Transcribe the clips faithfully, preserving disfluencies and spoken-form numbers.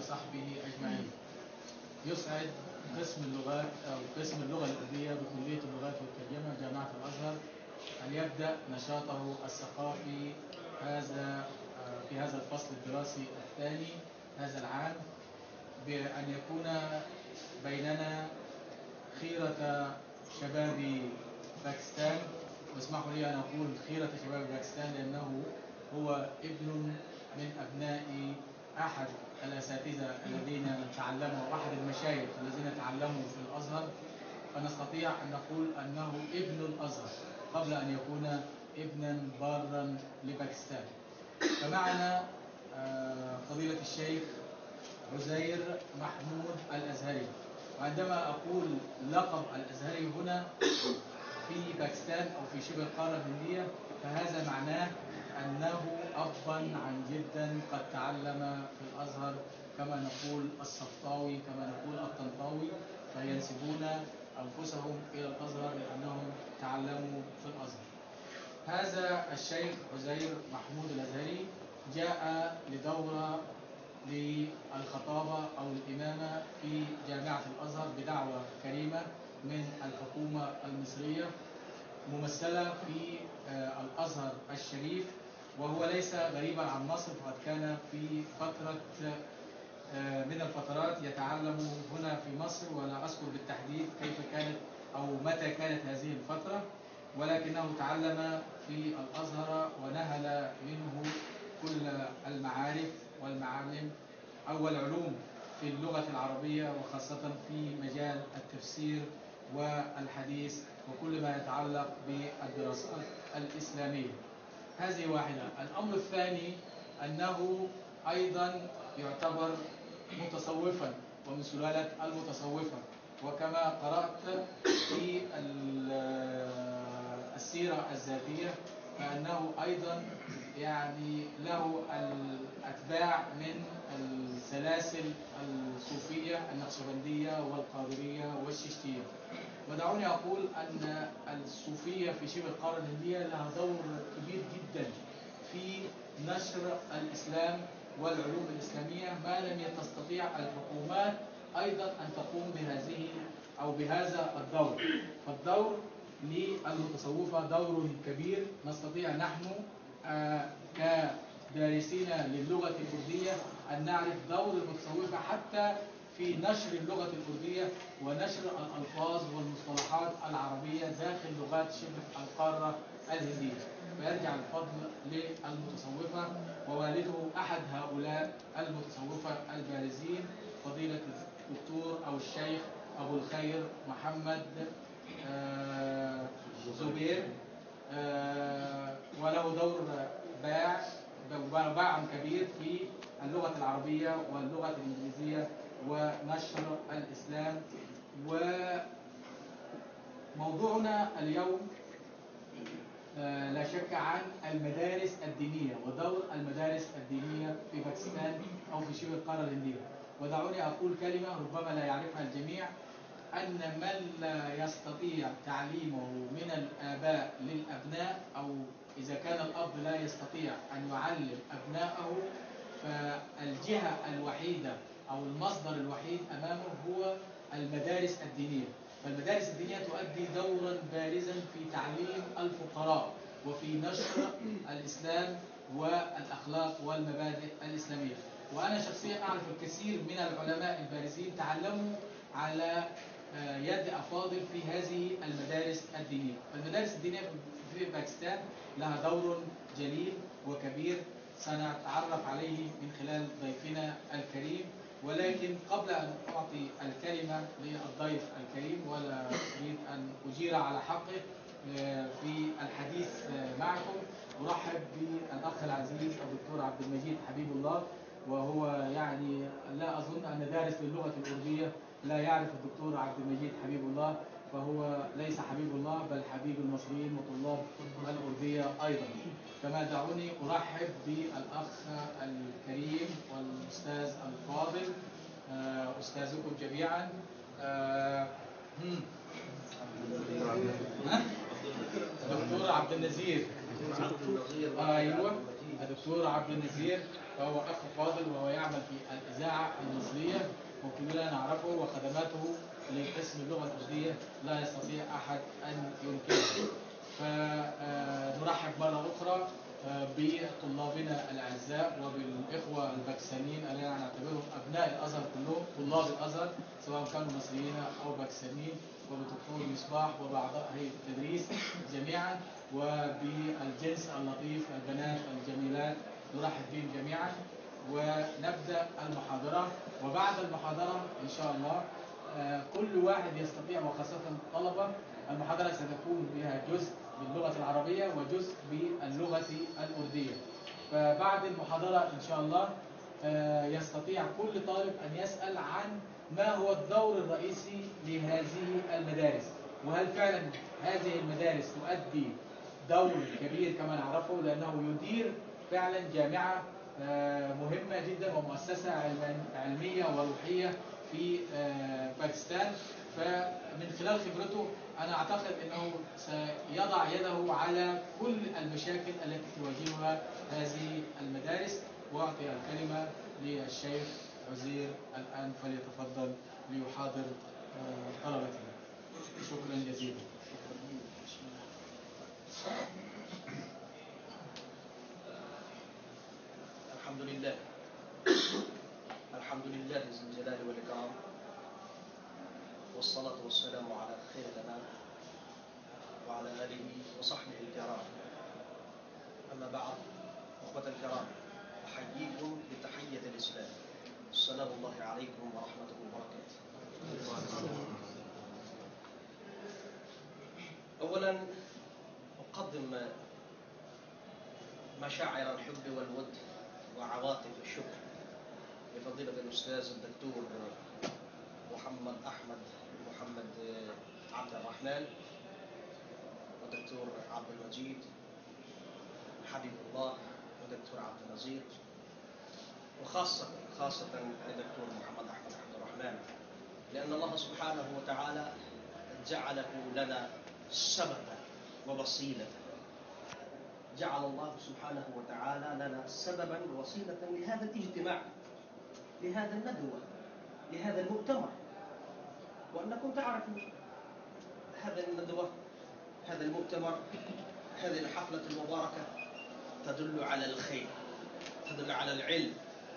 وصحبه أجمعين. يسعد قسم اللغات أو قسم اللغة الأردية بكلية اللغات والترجمة جامعة الأزهر أن يبدأ نشاطه الثقافي هذا في هذا الفصل الدراسي الثاني هذا العام، بأن يكون بيننا خيرة شباب باكستان. واسمحوا لي أن أقول خيرة شباب باكستان لأنه هو ابن من أبناء أحد الأساتذة الذين تعلموا، أحد المشايخ الذين تعلموا في الأزهر، فنستطيع أن نقول أنه ابن الأزهر قبل أن يكون ابنا بارا لباكستان. فمعنا فضيلة الشيخ عزير محمود الأزهري. وعندما أقول لقب الأزهري هنا في باكستان أو في شبه القارة الهندية فهذا معناه أنه أبا عن جدا قد تعلم في الأزهر، كما نقول الصفطاوي، كما نقول الطنطاوي، فينسبون أنفسهم إلى الأزهر لأنهم تعلموا في الأزهر. هذا الشيخ عزير محمود الأزهري جاء لدورة للخطابة أو الإمامة في جامعة الأزهر بدعوة كريمة من الحكومة المصرية ممثلة في الأزهر الشريف، وهو ليس غريبا عن مصر، فقد كان في فترة من الفترات يتعلم هنا في مصر، ولا أذكر بالتحديد كيف كانت أو متى كانت هذه الفترة، ولكنه تعلم في الأزهر ونهل منه كل المعارف والمعالم أو العلوم في اللغة العربية، وخاصة في مجال التفسير والحديث وكل ما يتعلق بالدراسات الإسلامية. هذه واحدة. الأمر الثاني أنه أيضا يعتبر متصوفا ومن سلالة المتصوفة، وكما قرأت في السيرة الذاتية فأنه أيضا يعني له الأتباع من السلاسل الصوفية النقشبندية والقادرية والشيشتية. ودعوني أقول أن الصوفية في شبه القارة الهندية لها دور كبير جدا في نشر الإسلام والعلوم الإسلامية، ما لم تستطيع الحكومات أيضا أن تقوم بهذه أو بهذا الدور. فالدور للمتصوفة دور كبير. نستطيع نحن آه كدارسين للغة الأردية أن نعرف دور المتصوفة حتى في نشر اللغة الأردية ونشر الألفاظ والمصطلحات العربية داخل لغات شبه القارة الهندية. فيرجع الفضل للمتصوفة، ووالده أحد هؤلاء المتصوفة البارزين فضيلة الدكتور أو الشيخ أبو الخير محمد آه زبير، آه وله دور باع باع كبير في اللغة العربية واللغة الإنجليزية ونشر الإسلام. وموضوعنا اليوم آه لا شك عن المدارس الدينية ودور المدارس الدينية في باكستان أو في شبه القارة الهندية. ودعوني أقول كلمة ربما لا يعرفها الجميع، أن من لا يستطيع تعليمه من الآباء للأبناء، أو إذا كان الأب لا يستطيع أن يعلم أبنائه، فالجهة الوحيدة أو المصدر الوحيد أمامه هو المدارس الدينية. فالمدارس الدينية تؤدي دورا بارزا في تعليم الفقراء وفي نشر الإسلام والأخلاق والمبادئ الإسلامية. وأنا شخصيا أعرف الكثير من العلماء البارزين تعلموا على يد أفاضل في هذه المدارس الدينية. المدارس الدينية في باكستان لها دور جليل وكبير سنتعرف عليه من خلال ضيفنا الكريم. ولكن قبل أن أعطي الكلمة للضيف الكريم ولا أريد أن أجير على حقه في الحديث معكم، أرحب بالأخ العزيز الدكتور عبد المجيد حبيب الله، وهو يعني لا أظن أن دارس للغة الأردية لا يعرف الدكتور عبد المجيد حبيب الله، فهو ليس حبيب الله بل حبيب المصريين وطلاب الأردية أيضا. كما دعوني أرحب بالأخ الكريم والأستاذ الفاضل أستاذكم جميعا الدكتور عبد النزير. أيوه الدكتور عبد النزير، فهو أخ فاضل وهو يعمل في الإذاعة المصرية كلنا نعرفه، وخدماته لقسم اللغة الأردية لا يستطيع أحد أن ينكرها. فنرحب مرة أخرى بطلابنا الأعزاء وبالإخوة الباكستانيين الذين نعتبرهم أبناء الأزهر كلهم، طلاب الأزهر سواء كانوا مصريين أو باكستانيين، وبالدكتور مصباح وبأعضاء هيئة التدريس جميعا، وبالجنس اللطيف البنات الجميلات نرحب بهم جميعا. ونبدأ المحاضرة. وبعد المحاضرة إن شاء الله كل واحد يستطيع، وخاصة الطلبة، المحاضرة ستكون بها جزء باللغة العربية وجزء باللغة الأردية. فبعد المحاضرة إن شاء الله يستطيع كل طالب أن يسأل عن ما هو الدور الرئيسي لهذه المدارس، وهل فعلا هذه المدارس تؤدي دور كبير كما نعرفه، لأنه يدير فعلا جامعة مهمة جدا ومؤسسة علمية وروحية في باكستان. فمن خلال خبرته أنا أعتقد أنه سيضع يده على كل المشاكل التي تواجهها هذه المدارس. وأعطي الكلمة للشيخ عزير الآن، فليتفضل ليحاضر طلبته. شكرا جزيلا. الحمد لله الحمد لله ذي الجلال والإكرام، والصلاة والسلام على خير الأنام وعلى آله وصحبه الكرام. أما بعد، أخوة الكرام، أحييكم بتحية الإسلام، السلام الله عليكم ورحمته وبركاته. أولا أقدم مشاعر الحب والود وعواطف الشكر لفضيلة الأستاذ الدكتور محمد أحمد محمد عبد الرحمن والدكتور عبد المجيد حبيب الله والدكتور عبد النظير، وخاصة خاصة الدكتور محمد أحمد عبد الرحمن، لأن الله سبحانه وتعالى جعله لنا سببا ووسيلة. جعل الله سبحانه وتعالى لنا سببا ووسيلة لهذا الاجتماع، لهذا الندوة، لهذا المؤتمر. وأنكم تعرفوا هذا الندوة، هذا المؤتمر، هذه الحفلة المباركة تدل على الخير، تدل على العلم.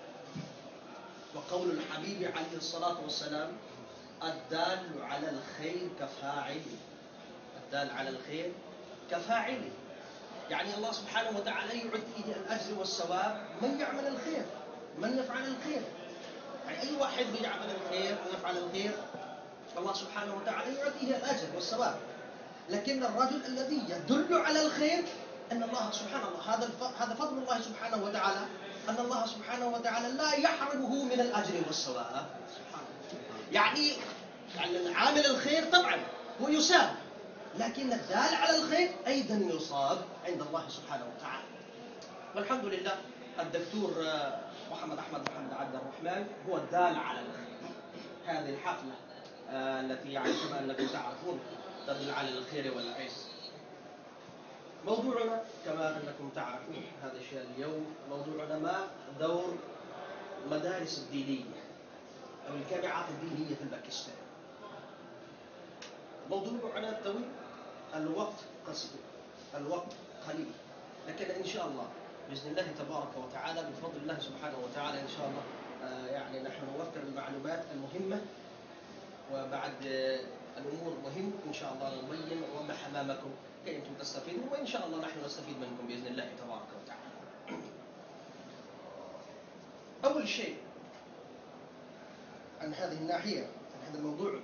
وقول الحبيب عليه الصلاة والسلام: الدال على الخير كفاعله، الدال على الخير كفاعله. يعني الله سبحانه وتعالى يعطيه الأجر والثواب من يعمل الخير، من يفعل الخير. يعني أي واحد يعمل الخير ويفعل الخير الله سبحانه وتعالى يعطيه الأجر والثواب. لكن الرجل الذي يدل على الخير أن الله سبحانه الله هذا هذا فضل الله سبحانه وتعالى، أن الله سبحانه وتعالى لا يحرمه من الأجر والثواب. يعني يعني عامل الخير طبعا هو يثاب، لكن الدال على الخير أيضا يصاب عند الله سبحانه وتعالى. والحمد لله الدكتور محمد أحمد محمد عبد الرحمن هو الدال على الخير. هذه الحفلة التي يعني كما أنكم تعرفون تدل على الخير والعز. موضوعنا كما أنكم تعرفون هذا الشيء اليوم، موضوعنا ما دور مدارس الدينية أو الجامعات الدينية في باكستان. موضوعنا طويل، الوقت قصير، الوقت قليل، لكن إن شاء الله بإذن الله تبارك وتعالى بفضل الله سبحانه وتعالى إن شاء الله آه يعني نحن نوفر المعلومات المهمة، وبعد آه الأمور مهم إن شاء الله نبين ونوضح أمامكم كي أنتم تستفيدوا، وإن شاء الله نحن نستفيد منكم بإذن الله تبارك وتعالى. أول شيء عن هذه الناحية، عن هذا الموضوع،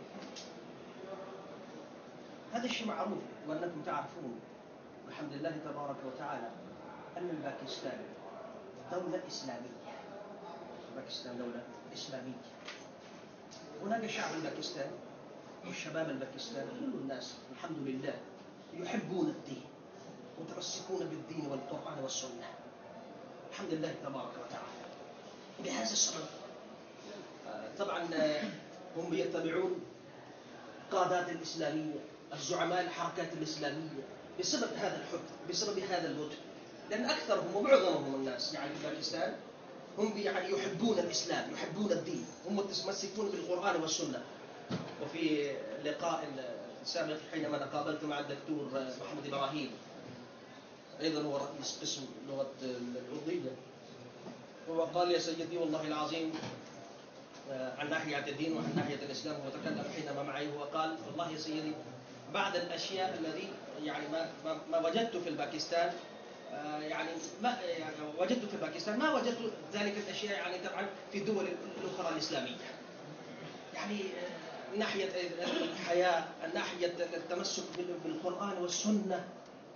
هذا الشيء معروف وأنكم تعرفون والحمد لله تبارك وتعالى أن الباكستان دولة إسلامية. باكستان دولة إسلامية. هناك شعب الباكستان والشباب الباكستاني كل الناس الحمد لله يحبون الدين، متمسكون بالدين والقرآن والسنة الحمد لله تبارك وتعالى. بهذا السبب طبعا هم يتبعون قادات الإسلامية، الزعماء الحركات الإسلامية، بسبب هذا الحب، بسبب هذا الوجه. لأن أكثرهم ومعظمهم الناس يعني في باكستان هم يعني يحبون الإسلام، يحبون الدين، هم متمسكون بالقرآن والسنة. وفي لقاء سابق حينما تقابلت مع الدكتور محمد إبراهيم، أيضا هو رئيس قسم اللغة الأردية، هو قال يا سيدي والله العظيم عن ناحية الدين وعن ناحية الإسلام، هو تكلم حينما معي، هو قال والله يا سيدي بعض الأشياء الذي يعني ما, ما, ما وجدت في الباكستان، يعني ما يعني وجدت في باكستان ما وجدت ذلك الأشياء يعني طبعا في الدول الأخرى الإسلامية، يعني ناحية الحياة، ناحية التمسك بالقرآن والسنة،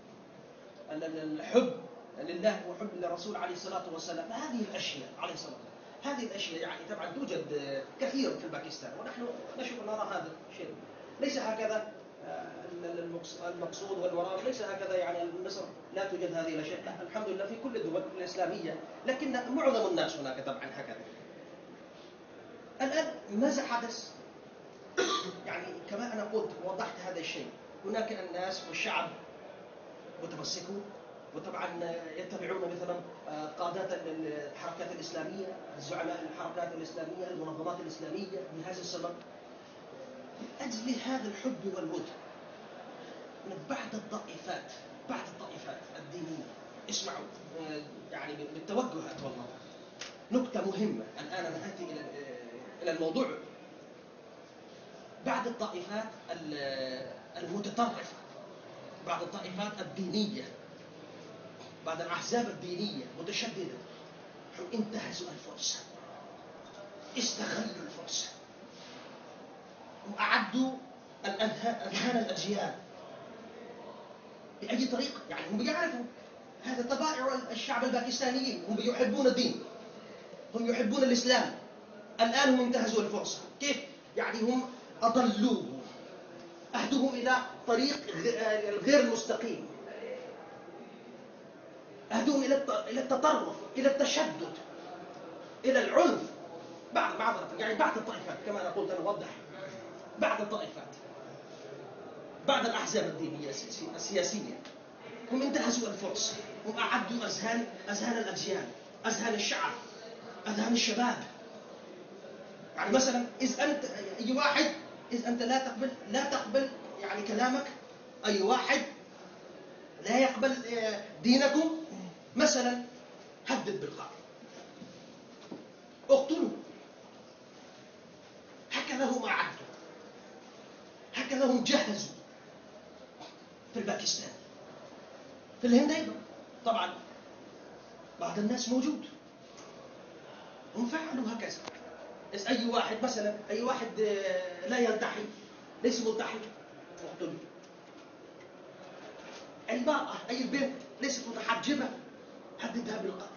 الحب لله وحب للرسول عليه الصلاة والسلام، هذه الأشياء عليه الصلاة والسلام، هذه الأشياء يعني طبعا توجد كثيرا في باكستان، ونحن نشوف نرى هذا الشيء. ليس هكذا المقصود والمراد، ليس هكذا يعني مصر لا توجد هذه الأشياء، الحمد لله في كل الدول الإسلامية، لكن معظم الناس هناك طبعا هكذا. الآن ماذا حدث؟ يعني كما أنا قلت ووضحت هذا الشيء، هناك الناس والشعب متمسكون، وطبعا يتبعون مثلا قادات الحركات الإسلامية، زعماء الحركات الإسلامية، المنظمات الإسلامية، بهذا السبب من أجل هذا الحب والود من بعض الطائفات، بعض الطائفات الدينية. اسمعوا يعني بالتوجهات، والله نكتة مهمة. الآن أنا آتي إلى إلى الموضوع. بعض الطائفات المتطرفة، بعض الطائفات الدينية، بعض الأحزاب الدينية متشددة، انتهزوا الفرصة، استغلوا الفرصة، وأعدوا أذهان الأجيال بأي طريقة. يعني هم يعرفوا هذا طبائع الشعب الباكستانيين، هم يحبون الدين، هم يحبون الإسلام. الآن هم انتهزوا الفرصة. كيف؟ يعني هم أضلوه، أهدوهم إلى طريق غير المستقيم، أهدوهم إلى التطرف، إلى التشدد، إلى العنف. بعض بعض يعني بعض الطائفات، كما أنا قلت، أنا أوضح، بعض الطائفات، بعض الأحزاب الدينية السياسية، هم انتهزوا الفرصة، هم أعدوا أذهان أذهان الأجيال، أذهان الشعب، أذهان الشباب. يعني مثلا إذا أنت أي واحد، إذا أنت لا تقبل لا تقبل يعني كلامك، أي واحد لا يقبل دينكم، مثلا هدد بالقتل، اقتلوا. هكذا هم أعدوا، هكذا هم جهزوا في الباكستان. في الهند أيضا طبعا بعض الناس موجود، هم فعلوا هكذا. إذا أي واحد مثلا أي واحد لا يلتحي، ليس ملتحي، اقتلوا. المرأة أي بنت ليست متحجبة، هددها بالقتل.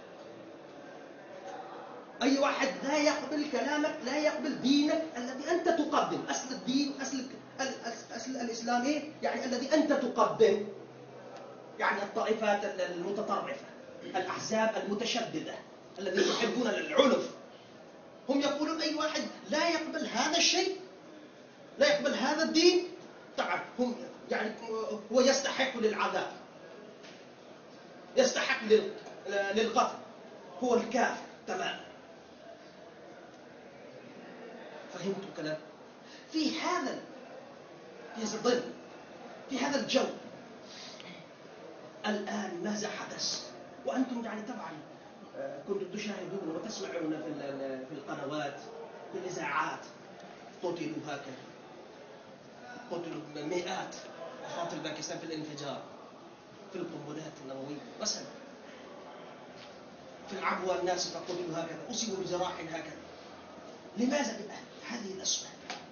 أي واحد لا يقبل كلامك، لا يقبل دينك الذي أنت تقدم، أصل الدين، أصل أصل الإسلام إيه؟ يعني الذي أنت تقدم، يعني الطائفات المتطرفة، الأحزاب المتشددة الذين يحبون العنف، هم يقولون أي واحد لا يقبل هذا الشيء، لا يقبل هذا الدين، طبعا هم يعني هو يستحق للعذاب، يستحق للقتل، هو الكافر تماما. فهمتوا كلام؟ في هذا في هذا الظل، في هذا الجو، الآن ماذا حدث؟ وأنتم يعني طبعا كنتم تشاهدون وتسمعون في القنوات، في الإذاعات، قتلوا هكذا، قتلوا مئات أفراد في باكستان في الانفجار، في القنبلات النووية مثلا، في العبوة الناسفة قتلوا هكذا، أصيبوا بجراح هكذا. لماذا؟ هذه الأسباب.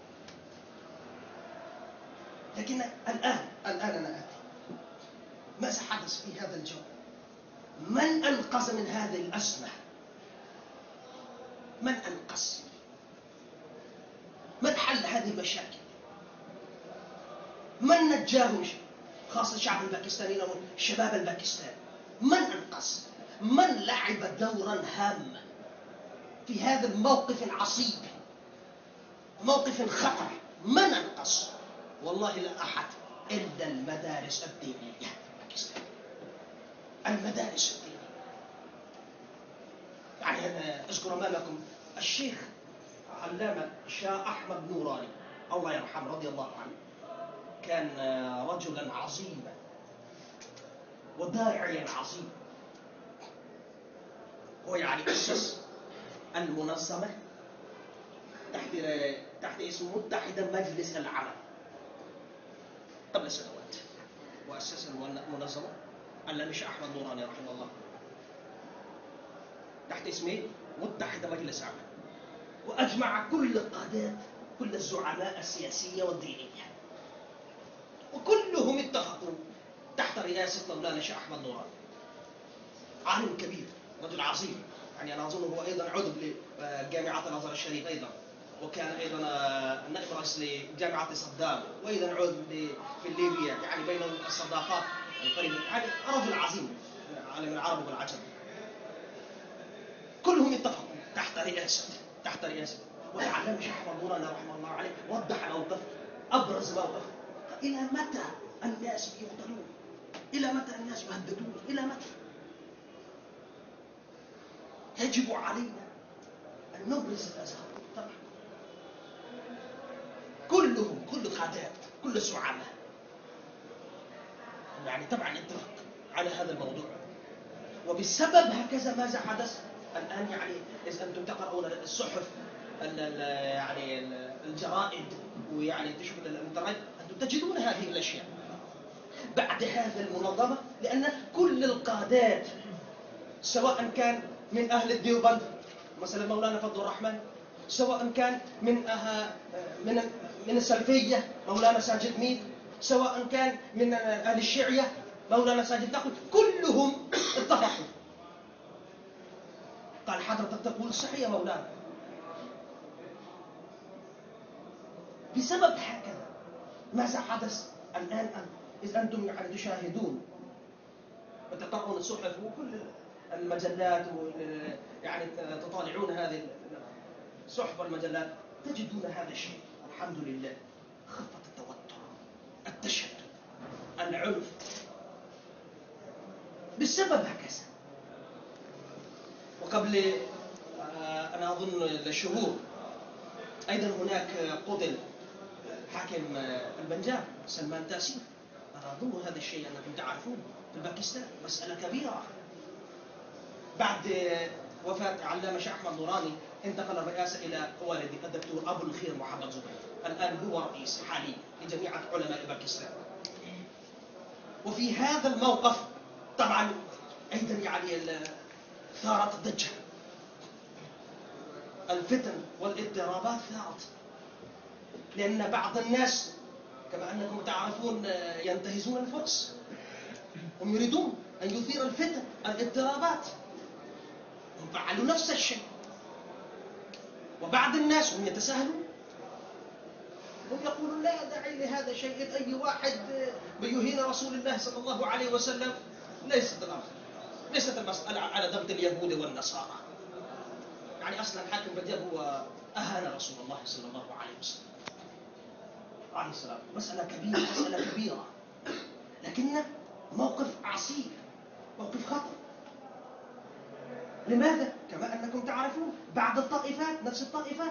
لكن الآن الآن أنا آتي، ماذا حدث في هذا الجو؟ من أنقذ من هذه الأزمة؟ من أنقذ؟ من حل هذه المشاكل؟ من نجاهم، خاصة الشعب الباكستاني وشباب الباكستان؟ من أنقذ؟ من لعب دورا هاما في هذا الموقف العصيب، موقف خطر؟ من أنقذ؟ والله لا أحد إلا المدارس الدينية في باكستان. المدارس الدينية، يعني يعني أذكر أمامكم الشيخ علامة شاه أحمد نوراني الله يرحمه رضي الله عنه، كان رجلا عظيما وداعيا عظيما، هو يعني أسس المنظمة تحت تحت اسم متحدة مجلس العمل قبل سنوات، وأسس المنظمة علامة شاه أحمد نوراني رحمه الله تحت اسم متحدة مجلس عمل، وأجمع كل القادات كل الزعماء السياسية والدينية، وكلهم اتفقوا تحت رئاسة مولانا شاه أحمد نوراني، عالم كبير رجل عظيم. يعني أنا أظن هو أيضا عضو لجامعة الأزهر الشريف أيضا، وكان أيضا نائب رئيس لجامعة صدام، وأيضا عضو في ليبيا، يعني بين الصداقات القريبة، يعني رجل عظيم عالم العرب والعجم. كلهم اتفقوا تحت رئاسة تحت رئاسة والعلامة شاه أحمد نوراني رحمه الله عليه وضح موقف، أبرز موقف: إلى متى الناس يقتلون؟ إلى متى الناس يهددون؟ إلى متى؟ يجب علينا أن نبرز الأزهر. طبعا كلهم، كل الخادات، كل الزعماء يعني طبعا اتفق على هذا الموضوع. وبسبب هكذا ماذا حدث الآن؟ يعني إذا أنتم تقرؤون الصحف يعني الجرائد ويعني تشوفون الانترنت، أنتم تجدون هذه الأشياء بعد هذا المنظمة، لأن كل القادات سواء كان من أهل الديوبند مثلا مولانا فضل الرحمن، سواء كان من أه من من السلفية مولانا ساجد مير، سواء كان من أهل الشيعية مولانا ساجد نقل، كلهم اتفقوا. قال حضرتك تقول صحيح يا مولانا. بسبب هكذا ماذا حدث الآن؟ إذ أنتم يعني تشاهدون وتقرؤون الصحف وكل المجلات يعني تطالعون هذه الصحف والمجلات، تجدون هذا الشيء. الحمد لله خفت التوتر، التشدد، العنف بسبب هكذا. وقبل أنا أظن الشهور أيضا هناك قتل حاكم البنجاب سلمان تاسير، أنا أظن هذا الشيء أنكم تعرفون في باكستان، مسألة كبيرة. بعد وفاة علامة شاه أحمد نوراني انتقل الرئاسة إلى والدي الدكتور أبو الخير محمد زبير، الآن هو رئيس حالي لجميع علماء باكستان. وفي هذا الموقف طبعا أيضا يعني ثارت الضجة، الفتن والاضطرابات ثارت، لأن بعض الناس كما أنكم تعرفون ينتهزون الفرص، هم يريدون أن يثير الفتن الاضطرابات، هم فعلوا نفس الشيء. وبعض الناس هم يتساهلون، هم يقولون لا داعي لهذا الشيء، أي واحد بيهين رسول الله صلى الله عليه وسلم. ليست الأمر ليست المسألة على ضغط اليهود والنصارى، يعني أصلا حاكم بنجاب هو أهان رسول الله صلى الله عليه وسلم عليه السلام. مسألة كبيرة، مسألة كبيرة، لكن موقف عصيب، موقف خطر. لماذا؟ كما أنكم تعرفون بعض الطائفات، نفس الطائفات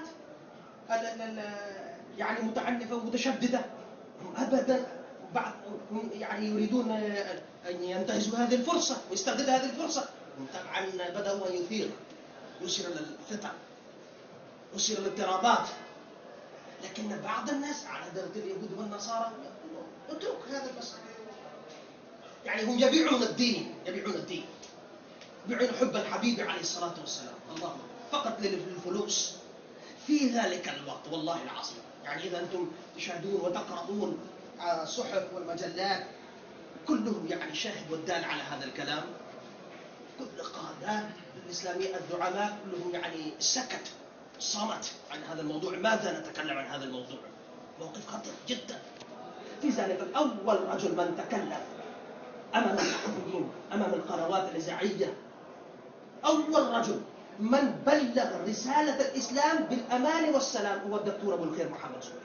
يعني متعنفة ومتشددة، هم أبدا بعض هم يعني يريدون أن ينتهزوا هذه الفرصة ويستغلوا هذه الفرصة. هم طبعا بدأوا أن يثير يثير الفتن، يثير الاضطرابات. لكن بعض الناس على درجة اليهود والنصارى يقولون اترك هذا المسألة، يعني هم يبيعون الدين، يبيعون الدين يبيعون حب الحبيب عليه الصلاة والسلام، الله فقط للفلوس في ذلك الوقت. والله العظيم يعني إذا أنتم تشاهدون وتقرؤون الصحف والمجلات كلهم يعني شاهد والدال على هذا الكلام. كل القادات الإسلامية الزعماء كلهم يعني سكت، صمت عن هذا الموضوع. ماذا نتكلم عن هذا الموضوع؟ موقف خطير جدا. في ذلك الأول رجل من تكلم أمام الصحفيين، أمام القنوات الإذاعية، أول رجل من بلغ رسالة الإسلام بالأمان والسلام هو الدكتور أبو الخير محمد زبير.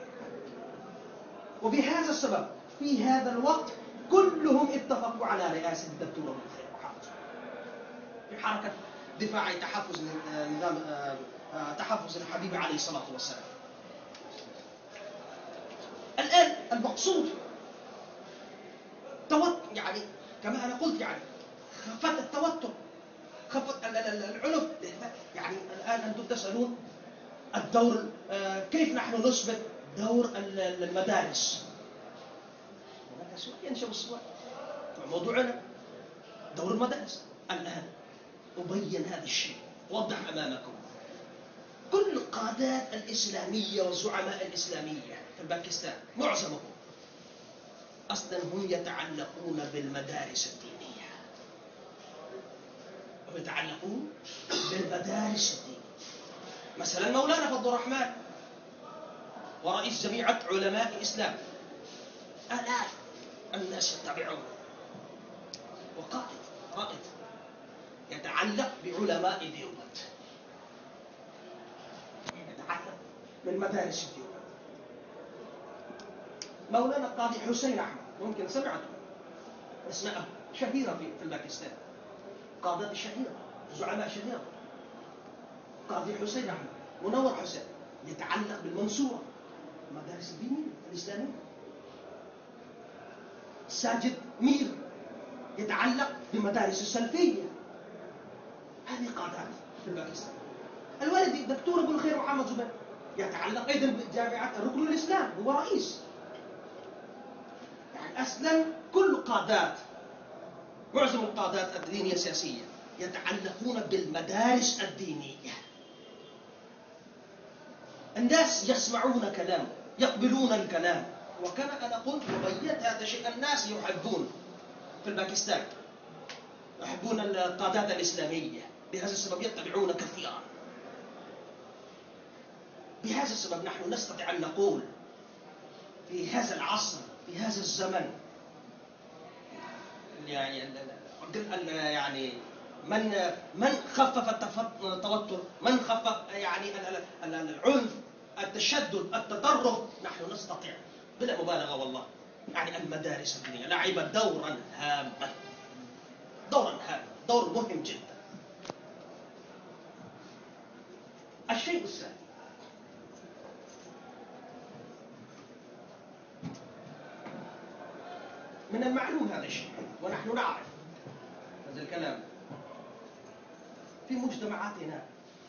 وبهذا السبب في هذا الوقت كلهم اتفقوا على رئاسة الدكتور أبو الخير محمد زبير في حركة دفاع تحفز نظام تحفز الحبيب عليه الصلاة والسلام. الآن المقصود توتر، يعني كما أنا قلت يعني خفت التوتر، خفت العنف. يعني الآن أنتم تسألون الدور، كيف نحن نثبت دور المدارس؟ هذا سؤال ينشأ السؤال موضوعنا دور المدارس. الآن أبين هذا الشيء، أوضح أمامكم. كل القادات الإسلامية والزعماء الإسلامية في باكستان معظمهم أصلا هم يتعلقون بالمدارس الدينية، هم يتعلقون بالمدارس الدينية. مثلا مولانا فضل الرحمن ورئيس جميع علماء الإسلام الآن الناس يتبعون، وقائد رائد يتعلق بعلماء ديوبند، يتعلق بالمدارس الديوبند. مولانا القاضي حسين أحمد، ممكن سمعتم اسماء شهيرة في باكستان، قادات الشهيرة، زعماء شهيرة. قاضي حسين أحمد، منور حسين، يتعلق بالمنصورة، المدارس الدينية الإسلامية. ساجد مير يتعلق بمدارس السلفية. هذه قادات في باكستان. الوالد الدكتور أبو الخير محمد زبير يتعلق أيضا بجامعة الركن الإسلام، هو رئيس. يعني أصلا كل قادات، معظم القادات الدينية السياسية يتعلقون بالمدارس الدينية. الناس يسمعون كلام، يقبلون الكلام. وكما أنا قلت وبينت هذا الشيء، الناس يحبون في باكستان، يحبون القادات الإسلامية، بهذا السبب يتبعون كثيرا. بهذا السبب نحن نستطيع أن نقول في هذا العصر، في هذا الزمن، يعني يعني من من خفف التوتر، من خفف يعني العنف، التشدد، التطرف، نحن نستطيع بلا مبالغة والله. يعني المدارس الدينية لعبت دورا هاما، دورا هاما، دور مهم جدا. الشيء الثاني، من المعلوم هذا الشيء ونحن نعرف هذا الكلام في مجتمعاتنا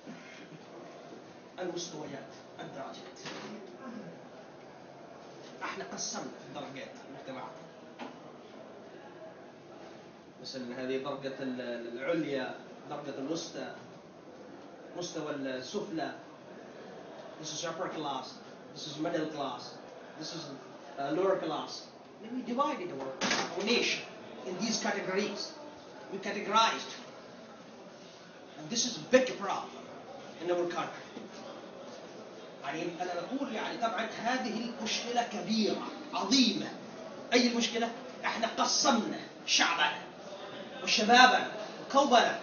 المستويات، الدرجات. احنا قسمنا درجات المجتمعات. مثلا هذه درجة العليا، درجة الوسطى، مستوى السفلى. This is upper class, this is middle class, this is uh, lower class. Then we divided our, our nation in these categories. We categorized. And this is a big problem in our country. يعني أنا أقول يعني طبعا هذه المشكلة كبيرة عظيمة. أي المشكلة؟ إحنا قسمنا شعبنا وشبابنا وقومنا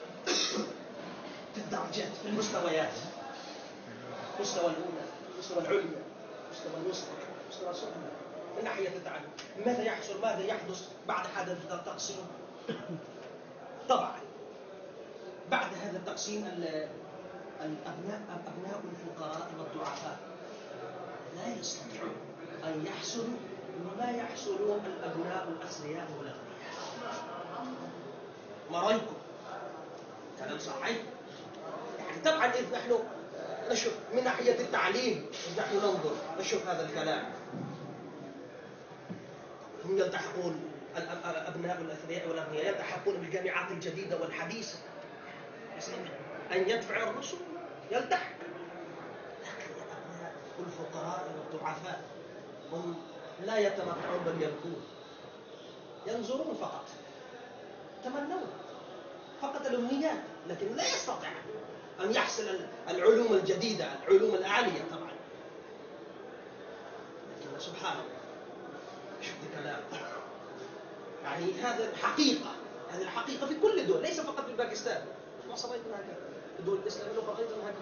في الدرجات، في المستويات. مستوى الأولى، مستوى العليا، مستوى الوسطى، مستوى السفلى. من ناحية التعلم، ماذا يحصل، ماذا يحدث بعد هذا التقسيم؟ طبعا بعد هذا التقسيم الأبناء أبناء الفقراء والضعفاء لا يستطيعون أن يحصلوا ما يحصلون الأبناء الأثرياء والأغنياء. ما رأيكم؟ كلام صحيح. يعني طبعا إذ نحن نشوف من ناحية التعليم، إذ نحن ننظر نشوف هذا الكلام، هم يلتحقون الأبناء الأثرياء والأغنياء يلتحقون بالجامعات الجديدة والحديثة، أن يدفع الرسل يلتحق. لكن الأبناء الفقراء والضعفاء هم لا يتمتعون بل يبكون، ينظرون فقط، يتمنون فقط الأمنيات، لكن لا يستطيع أن يحصل العلوم الجديدة، العلوم العالية طبعا. لكن سبحان الله، شوف الكلام. يعني هذا الحقيقة، هذه الحقيقة في كل دول، ليس فقط في باكستان. ما صار أيضا هكذا الدول الإسلامية الأخرى أيضا هكذا.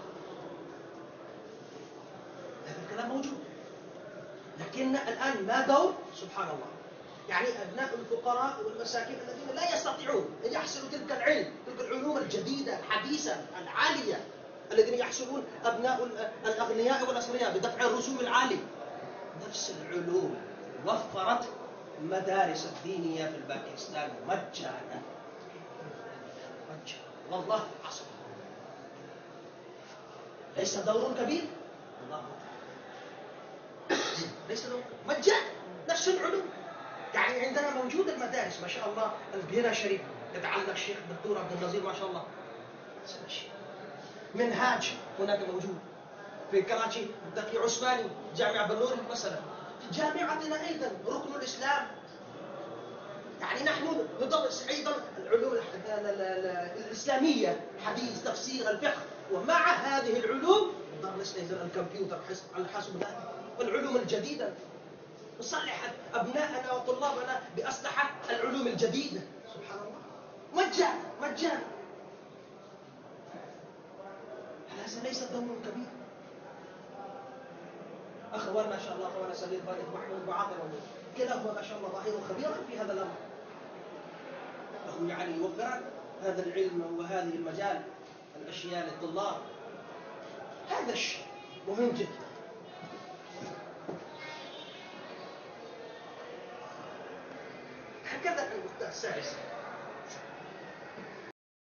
هذا الكلام موجود. لكن الآن ما دور؟ سبحان الله، يعني أبناء الفقراء والمساكين الذين لا يستطيعون أن يحصلوا تلك العلم، تلك العلوم الجديدة الحديثة العالية، الذين يحصلون أبناء الأغنياء والأثرياء بدفع الرسوم العالية. نفس العلوم وفرت مدارس الدينية في باكستان مجانا مجانا والله عصر. ليس دور كبير؟ الله ليس دور مجانا نفس العلوم. يعني عندنا موجود المدارس ما شاء الله، البينا شريف يتعلم الشيخ الدكتور عبد النظير ما شاء الله، منهاج هناك موجود في كراتشي، التقي عثماني، جامعة بنوري مثلا، جامعتنا أيضا ركن الإسلام. يعني نحن ندرس أيضا العلوم الإسلامية، حديث، تفسير، الفقه، ومع هذه العلوم ندرس أيضا الكمبيوتر، الحاسوب والعلوم الجديدة. نصلح أبناءنا وطلابنا بأسلحة العلوم الجديدة. سبحان الله، مجان مجان. هذا ليس دور كبير. أخوان ما شاء الله، أخوان سمير بارك محمود وعاطر كلاهما ما شاء الله ظاهر خبيرا في هذا الأمر. له يعني يوفر هذا العلم وهذه المجال الأشياء للطلاب. هذا الشيء مهم جدا. هكذا النقطة السادسة